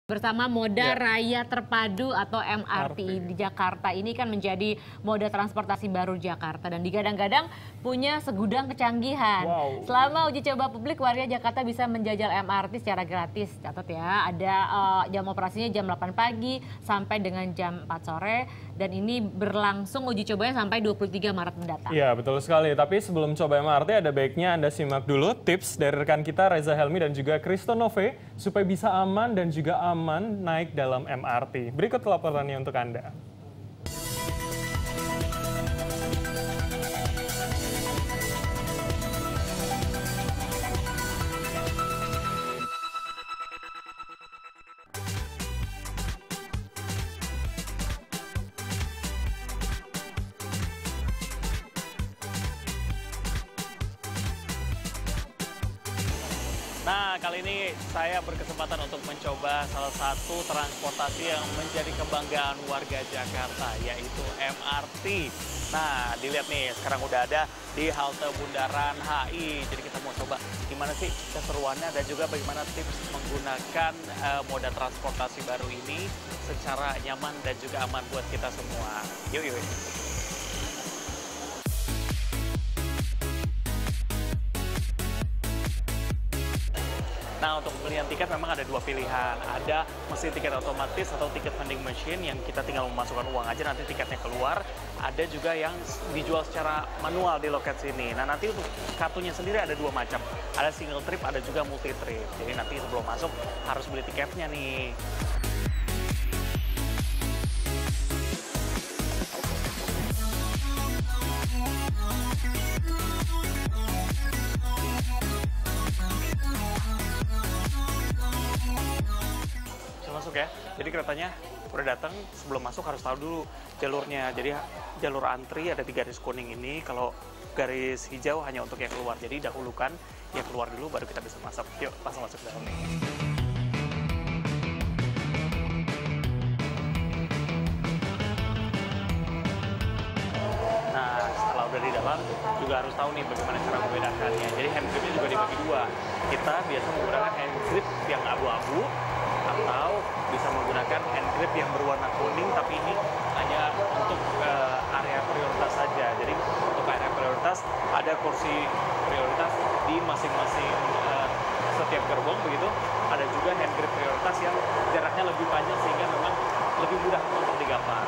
Bersama Moda Raya Terpadu atau MRT di Jakarta ini kan menjadi moda transportasi baru Jakarta dan digadang-gadang punya segudang kecanggihan. Selama uji coba publik, warga Jakarta bisa menjajal MRT secara gratis. Catat ya, ada jam operasinya jam 8 pagi sampai dengan jam 4 sore dan ini berlangsung uji cobanya sampai 23 Maret mendatang. Iya, betul sekali. Tapi sebelum coba MRT ada baiknya Anda simak dulu tips dari rekan kita Reza Helmi dan juga Kristo Nove supaya bisa aman dan juga aman naik dalam MRT. Berikut laporannya untuk Anda. Nah, kali ini saya berkesempatan untuk mencoba salah satu transportasi yang menjadi kebanggaan warga Jakarta, yaitu MRT. Nah, dilihat nih, sekarang udah ada di halte Bundaran HI. Jadi kita mau coba gimana sih keseruannya dan juga bagaimana tips menggunakan moda transportasi baru ini secara nyaman dan juga aman buat kita semua. Yuk, yuk. Nah, untuk pembelian tiket memang ada dua pilihan. Ada mesin tiket otomatis atau tiket vending machine yang kita tinggal memasukkan uang aja nanti tiketnya keluar. Ada juga yang dijual secara manual di loket sini. Nah, nanti untuk kartunya sendiri ada dua macam. Ada single trip, ada juga multi trip. Jadi nanti sebelum masuk harus beli tiketnya nih. Masuk ya, jadi keretanya udah datang. Sebelum masuk harus tahu dulu jalurnya. Jadi jalur antri ada di garis kuning ini, kalau garis hijau hanya untuk yang keluar. Jadi dahulukan yang keluar dulu baru kita bisa masuk. Yuk, langsung masuk ke dalam nih. Nah, setelah udah di dalam juga harus tahu nih bagaimana cara membedakannya. Jadi hand gripnya juga dibagi dua. Kita biasa menggunakan hand grip yang abu-abu atau bisa menggunakan hand grip yang berwarna kuning, tapi ini hanya untuk area prioritas saja. Jadi untuk area prioritas ada kursi prioritas di masing-masing setiap gerbong begitu. Ada juga hand grip prioritas yang jaraknya lebih panjang sehingga memang lebih mudah untuk digambar.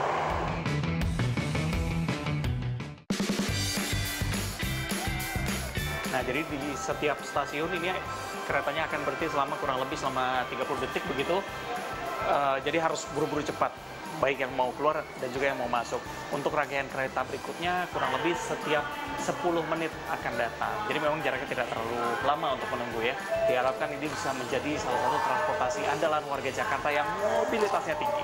Nah, jadi di setiap stasiun ini keretanya akan berhenti selama kurang lebih selama 30 detik begitu. Jadi harus buru-buru cepat, baik yang mau keluar dan juga yang mau masuk. Untuk rangkaian kereta berikutnya kurang lebih setiap 10 menit akan datang. Jadi memang jaraknya tidak terlalu lama untuk menunggu ya. Diharapkan ini bisa menjadi salah satu transportasi andalan warga Jakarta yang mobilitasnya tinggi.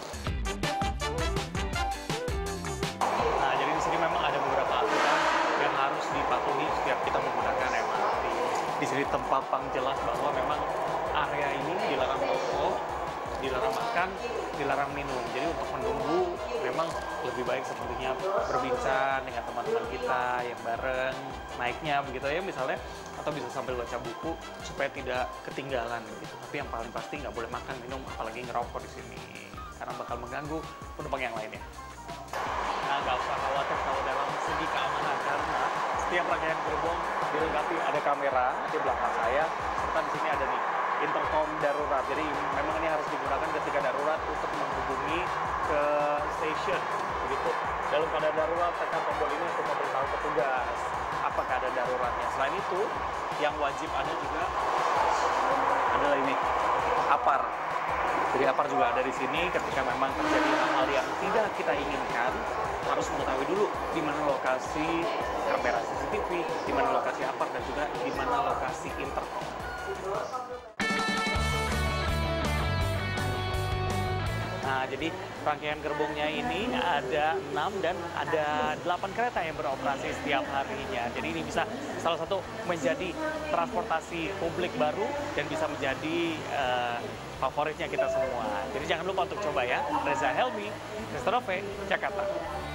Nah, jadi di sini memang ada beberapa aturan yang harus dipatuhi setiap kita menggunakan MRT. Di sini terpampang jelas bahwa memang area ini dilarang merokok, dilarang makan, dilarang minum. Jadi untuk menunggu memang lebih baik sepertinya berbincang dengan teman-teman kita yang bareng naiknya begitu ya misalnya, atau bisa sambil baca buku supaya tidak ketinggalan gitu. Tapi yang paling pasti nggak boleh makan, minum, apalagi ngerokok di sini karena bakal mengganggu penumpang yang lainnya. Nah, nggak usah khawatir kalau dalam segi keamanan karena setiap rangkaian gerbong dilengkapi ada kamera di belakang saya, serta di sini ada nih intercom darurat. Jadi memang ini harus digunakan ketika darurat untuk menghubungi ke stasiun begitu. Dalam keadaan darurat tekan tombol ini untuk memberitahu petugas apakah ada daruratnya. Selain itu, yang wajib ada juga adalah ini APAR. Jadi APAR juga ada di sini ketika memang terjadi hal-hal yang tidak kita inginkan, harus mengetahui dulu di mana lokasi kamera CCTV, di mana lokasi APAR dan juga di mana lokasi intercom. Nah, jadi rangkaian gerbongnya ini ada 6 dan ada 8 kereta yang beroperasi setiap harinya. Jadi ini bisa salah satu menjadi transportasi publik baru dan bisa menjadi favoritnya kita semua. Jadi jangan lupa untuk coba ya. Reza Helmi, Kristo Nove, Jakarta.